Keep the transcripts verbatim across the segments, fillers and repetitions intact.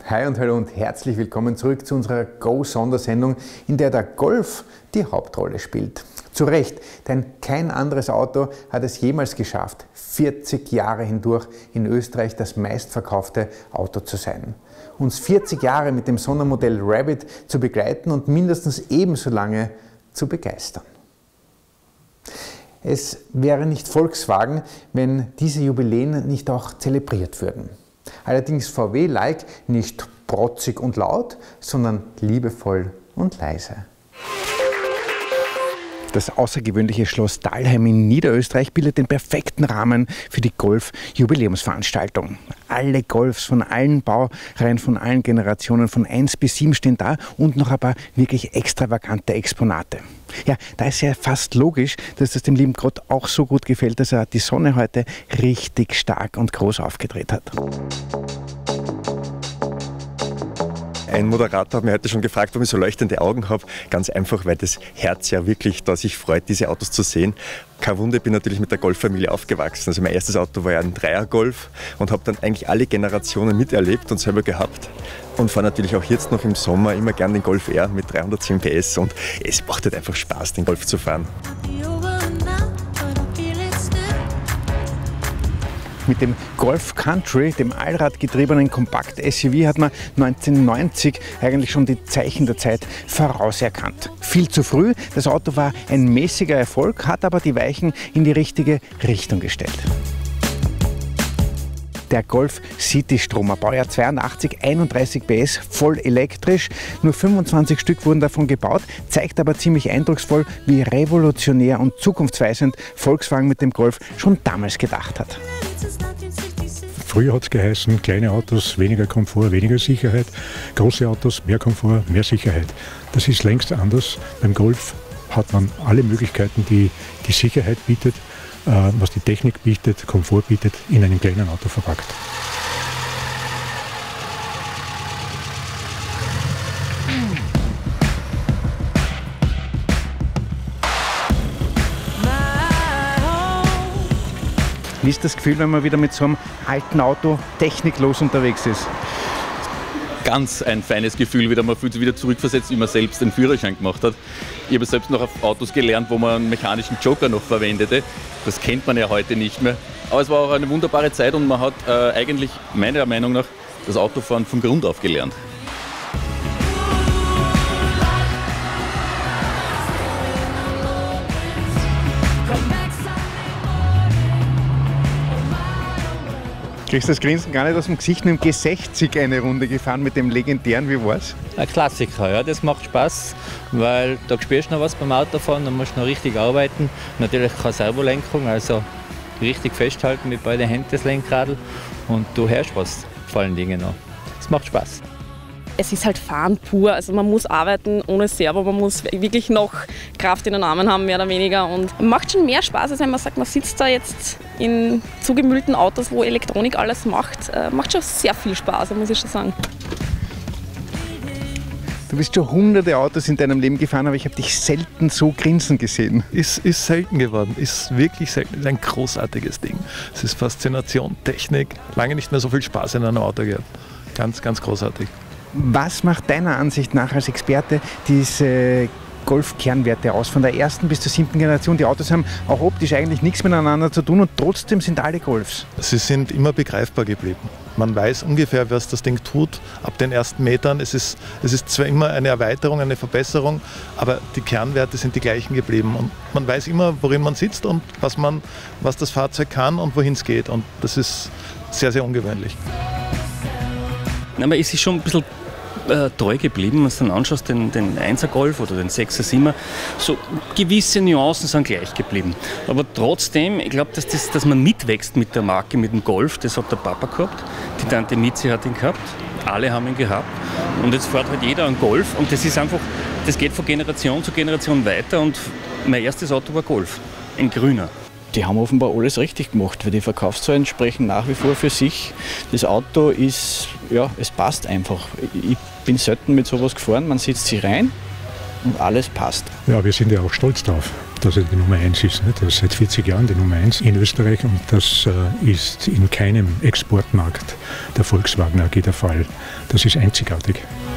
Hi und hallo und herzlich willkommen zurück zu unserer Go-Sondersendung, in der der Golf die Hauptrolle spielt. Zu Recht, denn kein anderes Auto hat es jemals geschafft, vierzig Jahre hindurch in Österreich das meistverkaufte Auto zu sein. Uns vierzig Jahre mit dem Sondermodell Rabbit zu begleiten und mindestens ebenso lange zu begeistern. Es wäre nicht Volkswagen, wenn diese Jubiläen nicht auch zelebriert würden. Allerdings V W-like nicht protzig und laut, sondern liebevoll und leise. Das außergewöhnliche Schloss Dahlheim in Niederösterreich bildet den perfekten Rahmen für die Golf-Jubiläumsveranstaltung. Alle Golfs von allen Baureihen, von allen Generationen, von eins bis sieben stehen da und noch ein paar wirklich extravagante Exponate. Ja, da ist ja fast logisch, dass das dem lieben Gott auch so gut gefällt, dass er die Sonne heute richtig stark und groß aufgedreht hat. Ein Moderator hat mir heute schon gefragt, warum ich so leuchtende Augen habe. Ganz einfach, weil das Herz ja wirklich da sich freut, diese Autos zu sehen. Kein Wunder, ich bin natürlich mit der Golffamilie aufgewachsen. Also mein erstes Auto war ja ein Dreier-Golf und habe dann eigentlich alle Generationen miterlebt und selber gehabt. Und fahre natürlich auch jetzt noch im Sommer immer gern den Golf R mit dreihundertzehn P S und es macht halt einfach Spaß, den Golf zu fahren. Mit dem Golf Country, dem allradgetriebenen Kompakt-S U V, hat man neunzehnhundertneunzig eigentlich schon die Zeichen der Zeit vorauserkannt. Viel zu früh, das Auto war ein mäßiger Erfolg, hat aber die Weichen in die richtige Richtung gestellt. Der Golf City Stromer, Baujahr zweiundachtzig, einunddreißig P S, voll elektrisch. Nur fünfundzwanzig Stück wurden davon gebaut, zeigt aber ziemlich eindrucksvoll, wie revolutionär und zukunftsweisend Volkswagen mit dem Golf schon damals gedacht hat. Früher hat es geheißen, kleine Autos, weniger Komfort, weniger Sicherheit, große Autos, mehr Komfort, mehr Sicherheit. Das ist längst anders. Beim Golf hat man alle Möglichkeiten, die die Sicherheit bietet, was die Technik bietet, Komfort bietet, in einem kleinen Auto verpackt. Wie ist das Gefühl, wenn man wieder mit so einem alten Auto techniklos unterwegs ist? Ganz ein feines Gefühl, wieder man fühlt sich wieder zurückversetzt, wie man selbst den Führerschein gemacht hat. Ich habe selbst noch auf Autos gelernt, wo man einen mechanischen Joker noch verwendete. Das kennt man ja heute nicht mehr. Aber es war auch eine wunderbare Zeit und man hat äh, eigentlich meiner Meinung nach das Autofahren von Grund auf gelernt. Kriegst du das Grinsen gar nicht aus dem Gesicht, mit dem G sechzig eine Runde gefahren mit dem legendären, wie war's? Ein Klassiker, ja, das macht Spaß, weil da spürst du noch was beim Autofahren, da musst du noch richtig arbeiten. Natürlich keine Servolenkung, also richtig festhalten mit beiden Händen das Lenkradl und du hörst was, vor allen Dingen noch. Es macht Spaß. Es ist halt Fahren pur, also man muss arbeiten ohne Servo, man muss wirklich noch Kraft in den Armen haben, mehr oder weniger. Und macht schon mehr Spaß, als wenn man sagt, man sitzt da jetzt in zugemüllten Autos, wo Elektronik alles macht. Äh, macht schon sehr viel Spaß, muss ich schon sagen. Du bist schon hunderte Autos in deinem Leben gefahren, aber ich habe dich selten so grinsen gesehen. Ist, ist selten geworden, ist wirklich selten. Ist ein großartiges Ding. Es ist Faszination, Technik, lange nicht mehr so viel Spaß in einem Auto gehabt. Ganz, ganz großartig. Was macht deiner Ansicht nach als Experte diese Golf-Kernwerte aus? Von der ersten bis zur siebten Generation. Die Autos haben auch optisch eigentlich nichts miteinander zu tun und trotzdem sind alle Golfs. Sie sind immer begreifbar geblieben. Man weiß ungefähr, was das Ding tut ab den ersten Metern. Es ist, es ist zwar immer eine Erweiterung, eine Verbesserung, aber die Kernwerte sind die gleichen geblieben. Und man weiß immer, worin man sitzt und was, man, was das Fahrzeug kann und wohin es geht. Und das ist sehr, sehr ungewöhnlich. Aber es ist schon ein bisschen äh, treu geblieben, wenn du dann anschaust, den, den einser Golf oder den sechser Simmer, so gewisse Nuancen sind gleich geblieben. Aber trotzdem, ich glaube, dass, das, dass man mitwächst mit der Marke, mit dem Golf, das hat der Papa gehabt, die Tante Mitzi hat ihn gehabt, alle haben ihn gehabt und jetzt fährt halt jeder einen Golf und das ist einfach, das geht von Generation zu Generation weiter und mein erstes Auto war Golf, ein grüner. Die haben offenbar alles richtig gemacht, weil die Verkaufszahlen sprechen nach wie vor für sich. Das Auto ist, ja, es passt einfach. Ich bin selten mit sowas gefahren, man sitzt sich rein und alles passt. Ja, wir sind ja auch stolz drauf. dass er die Nummer eins ist. Nicht? Das ist seit vierzig Jahren die Nummer eins in Österreich und das äh, ist in keinem Exportmarkt der Volkswagen A G der Fall. Das ist einzigartig.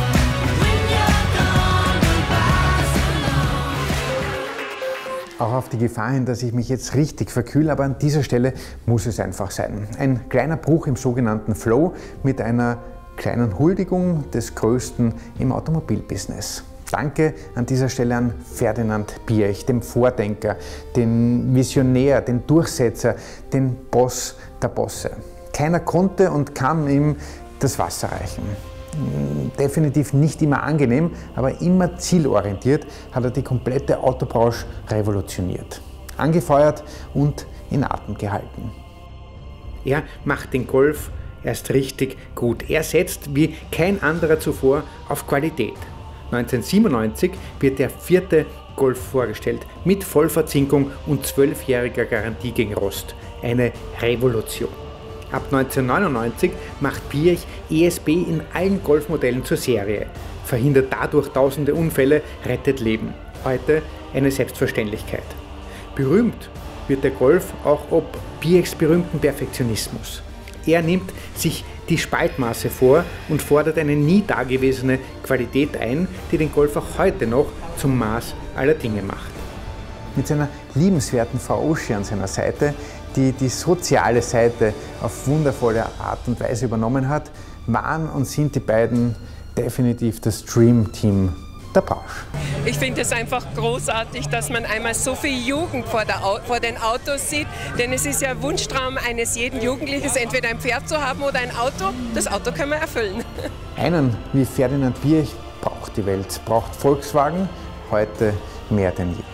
Auch auf die Gefahr hin, dass ich mich jetzt richtig verkühle, aber an dieser Stelle muss es einfach sein. Ein kleiner Bruch im sogenannten Flow mit einer kleinen Huldigung des Größten im Automobilbusiness. Danke an dieser Stelle an Ferdinand Piëch, dem Vordenker, den Visionär, den Durchsetzer, den Boss der Bosse. Keiner konnte und kann ihm das Wasser reichen. Definitiv nicht immer angenehm, aber immer zielorientiert hat er die komplette Autobranche revolutioniert. Angefeuert und in Atem gehalten. Er macht den Golf erst richtig gut. Er setzt wie kein anderer zuvor auf Qualität. neunzehnhundertsiebenundneunzig wird der vierte Golf vorgestellt mit Vollverzinkung und zwölfjähriger Garantie gegen Rost. Eine Revolution. Ab neunzehnhundertneunundneunzig macht Piëch E S P in allen Golfmodellen zur Serie, verhindert dadurch tausende Unfälle, rettet Leben. Heute eine Selbstverständlichkeit. Berühmt wird der Golf auch ob Piëchs berühmten Perfektionismus. Er nimmt sich die Spaltmaße vor und fordert eine nie dagewesene Qualität ein, die den Golf auch heute noch zum Maß aller Dinge macht. Mit seiner liebenswerten Frau Uschi an seiner Seite, die die soziale Seite auf wundervolle Art und Weise übernommen hat, waren und sind die beiden definitiv das Dream-Team der Branche. Ich finde es einfach großartig, dass man einmal so viel Jugend vor, der, vor den Autos sieht, denn es ist ja Wunschtraum eines jeden Jugendlichen, entweder ein Pferd zu haben oder ein Auto. Das Auto kann man erfüllen. Einen wie Ferdinand Piëch braucht die Welt, braucht Volkswagen heute mehr denn je.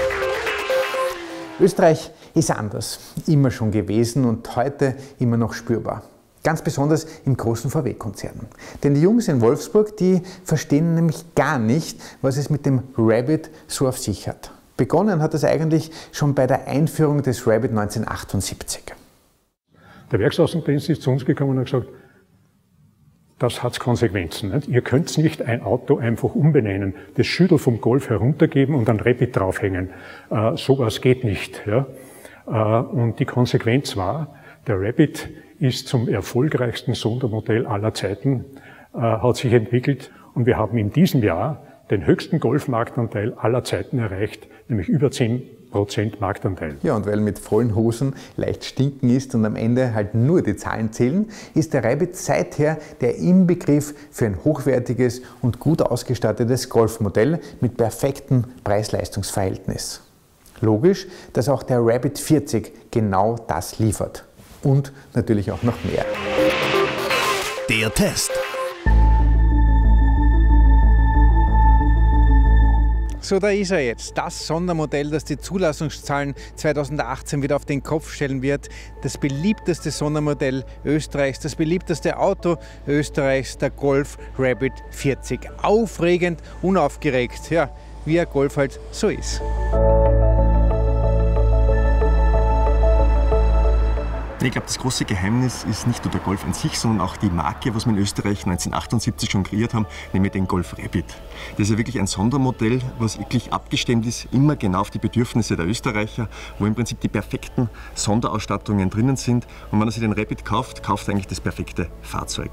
Österreich ist anders, immer schon gewesen und heute immer noch spürbar. Ganz besonders im großen V W-Konzern. Denn die Jungs in Wolfsburg, die verstehen nämlich gar nicht, was es mit dem Rabbit so auf sich hat. Begonnen hat es eigentlich schon bei der Einführung des Rabbit neunzehnhundertachtundsiebzig. Der Werksaußendienst ist zu uns gekommen und hat gesagt, das hat Konsequenzen. Nicht? Ihr könnt nicht ein Auto einfach umbenennen, das Schüttel vom Golf heruntergeben und ein Rabbit draufhängen. Äh, sowas geht nicht. Ja? Äh, und die Konsequenz war, der Rabbit ist zum erfolgreichsten Sondermodell aller Zeiten, äh, hat sich entwickelt und wir haben in diesem Jahr den höchsten Golfmarktanteil aller Zeiten erreicht, nämlich über zehn Prozent Marktanteil. Ja, und weil mit vollen Hosen leicht stinken ist und am Ende halt nur die Zahlen zählen, ist der Rabbit seither der Inbegriff für ein hochwertiges und gut ausgestattetes Golfmodell mit perfektem Preis-Leistungs-Verhältnis. Logisch, dass auch der Rabbit vierzig genau das liefert. Und natürlich auch noch mehr. Der Test. So, da ist er jetzt. Das Sondermodell, das die Zulassungszahlen zweitausendachtzehn wieder auf den Kopf stellen wird. Das beliebteste Sondermodell Österreichs, das beliebteste Auto Österreichs, der Golf Rabbit vierzig. Aufregend, unaufgeregt, ja, wie ein Golf halt so ist. Ich glaube, das große Geheimnis ist nicht nur der Golf an sich, sondern auch die Marke, was wir in Österreich neunzehnhundertachtundsiebzig schon kreiert haben, nämlich den Golf Rabbit. Das ist ja wirklich ein Sondermodell, was wirklich abgestimmt ist, immer genau auf die Bedürfnisse der Österreicher, wo im Prinzip die perfekten Sonderausstattungen drinnen sind. Und wenn man sich den Rabbit kauft, kauft er eigentlich das perfekte Fahrzeug.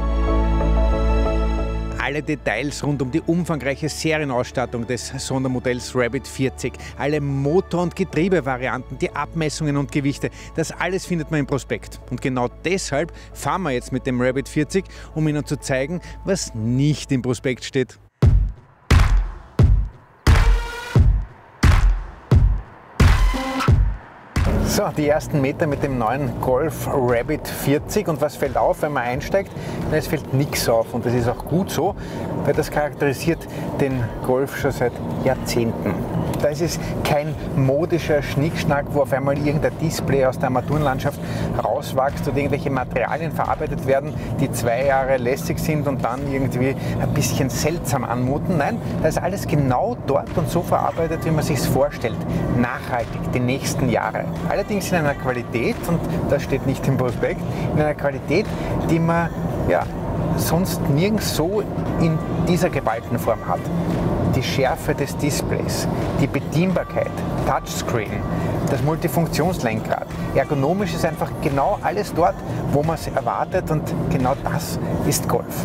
Alle Details rund um die umfangreiche Serienausstattung des Sondermodells Rabbit vierzig, alle Motor- und Getriebevarianten, die Abmessungen und Gewichte, das alles findet man im Prospekt. Und genau deshalb fahren wir jetzt mit dem Rabbit vierzig, um Ihnen zu zeigen, was nicht im Prospekt steht. So, die ersten Meter mit dem neuen Golf Rabbit vierzig und was fällt auf, wenn man einsteigt? Na, es fällt nichts auf und das ist auch gut so, weil das charakterisiert den Golf schon seit Jahrzehnten. Da ist es kein modischer Schnickschnack, wo auf einmal irgendein Display aus der Armaturenlandschaft rauswächst oder irgendwelche Materialien verarbeitet werden, die zwei Jahre lässig sind und dann irgendwie ein bisschen seltsam anmuten. Nein, da ist alles genau dort und so verarbeitet, wie man sich es vorstellt. Nachhaltig, die nächsten Jahre. Allerdings in einer Qualität, und das steht nicht im Prospekt, in einer Qualität, die man ja, sonst nirgends so in dieser geballten Form hat. die Schärfe des Displays, die Bedienbarkeit, Touchscreen, das Multifunktionslenkrad. Ergonomisch ist einfach genau alles dort, wo man es erwartet, und genau das ist Golf.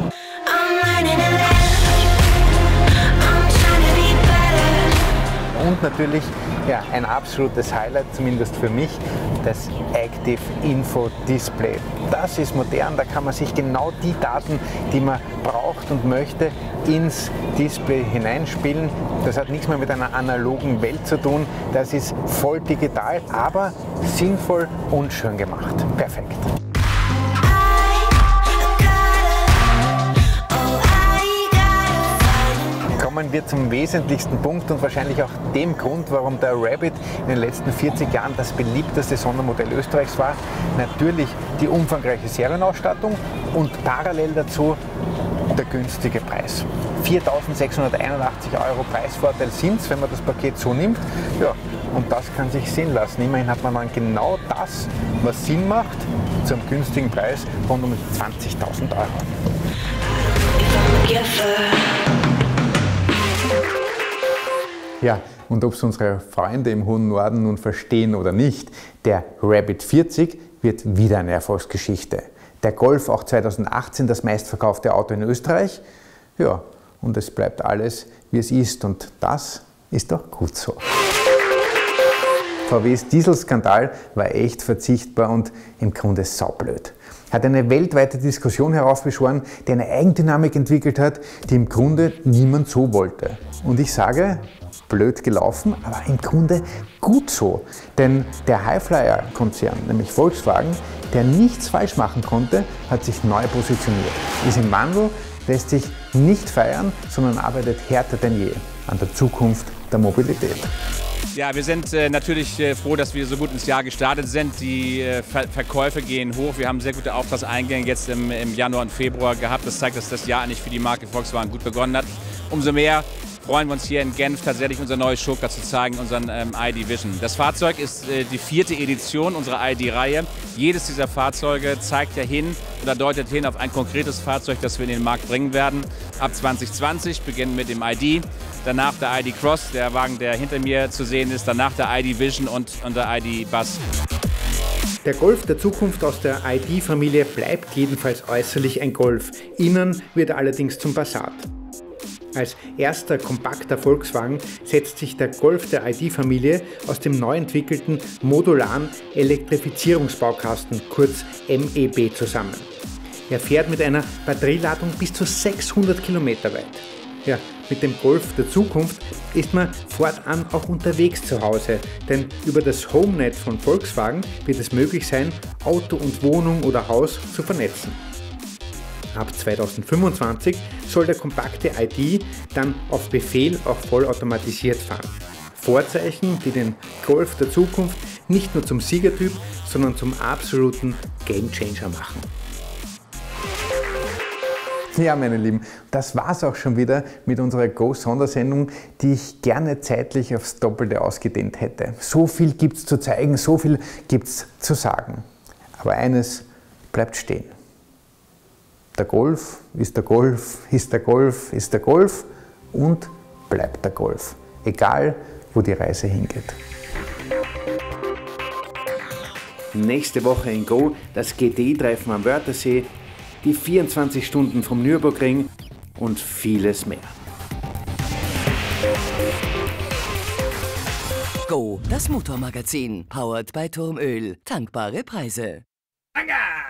Und natürlich ja, ein absolutes Highlight, zumindest für mich, das Active Info Display. Das ist modern, da kann man sich genau die Daten, die man braucht und möchte, ins Display hineinspielen. Das hat nichts mehr mit einer analogen Welt zu tun, das ist voll digital, aber sinnvoll und schön gemacht. Perfekt. Kommen wir zum wesentlichsten Punkt und wahrscheinlich auch dem Grund, warum der Rabbit in den letzten vierzig Jahren das beliebteste Sondermodell Österreichs war. Natürlich die umfangreiche Serienausstattung und parallel dazu der günstige Preis. viertausendsechshunderteinundachtzig Euro Preisvorteil sind es, wenn man das Paket so nimmt. Ja, und das kann sich sehen lassen. Immerhin hat man dann genau das, was Sinn macht, zu einem günstigen Preis rund um zwanzigtausend Euro. Ja, und ob es unsere Freunde im hohen Norden nun verstehen oder nicht, der Rabbit vierzig wird wieder eine Erfolgsgeschichte. Der Golf auch zweitausendachtzehn das meistverkaufte Auto in Österreich. Ja, und es bleibt alles, wie es ist, und das ist doch gut so. V Ws Dieselskandal war echt verzichtbar und im Grunde saublöd. Hat eine weltweite Diskussion heraufbeschworen, die eine Eigendynamik entwickelt hat, die im Grunde niemand so wollte. Und ich sage, blöd gelaufen, aber im Grunde gut so. Denn der Highflyer-Konzern, nämlich Volkswagen, der nichts falsch machen konnte, hat sich neu positioniert. Ist im Wandel, lässt sich nicht feiern, sondern arbeitet härter denn je an der Zukunft der Mobilität. Ja, wir sind äh, natürlich äh, froh, dass wir so gut ins Jahr gestartet sind. Die äh, Ver Verkäufe gehen hoch. Wir haben sehr gute Auftragseingänge jetzt im, im Januar und Februar gehabt. Das zeigt, dass das Jahr eigentlich für die Marke Volkswagen gut begonnen hat. Umso mehr freuen wir uns hier in Genf tatsächlich unser neues Showcar zu zeigen, unseren ähm, I D Vision. Das Fahrzeug ist äh, die vierte Edition unserer I D-Reihe. Jedes dieser Fahrzeuge zeigt ja hin oder deutet hin auf ein konkretes Fahrzeug, das wir in den Markt bringen werden. Ab zwanzig zwanzig beginnen mit dem I D, danach der I D Cross, der Wagen, der hinter mir zu sehen ist, danach der I D Vision und, und der I D Bus. Der Golf der Zukunft aus der I D-Familie bleibt jedenfalls äußerlich ein Golf. Innen wird er allerdings zum Passat. Als erster kompakter Volkswagen setzt sich der Golf der I D-Familie aus dem neu entwickelten modularen Elektrifizierungsbaukasten, kurz M E B, zusammen. Er fährt mit einer Batterieladung bis zu sechshundert Kilometer weit. Ja, mit dem Golf der Zukunft ist man fortan auch unterwegs zu Hause, denn über das HomeNet von Volkswagen wird es möglich sein, Auto und Wohnung oder Haus zu vernetzen. Ab zweitausendfünfundzwanzig soll der kompakte I D dann auf Befehl auch vollautomatisiert fahren. Vorzeichen, die den Golf der Zukunft nicht nur zum Siegertyp, sondern zum absoluten Gamechanger machen. Ja, meine Lieben, das war's auch schon wieder mit unserer Go-Sondersendung, die ich gerne zeitlich aufs Doppelte ausgedehnt hätte. So viel gibt's zu zeigen, so viel gibt's zu sagen. Aber eines bleibt stehen. Der Golf ist der Golf, ist der Golf, ist der Golf und bleibt der Golf. Egal, wo die Reise hingeht. Nächste Woche in Go das G T I-Treffen am Wörthersee, die vierundzwanzig Stunden vom Nürburgring und vieles mehr. Go, das Motormagazin, powered by Turmöl. Tankbare Preise. Anga!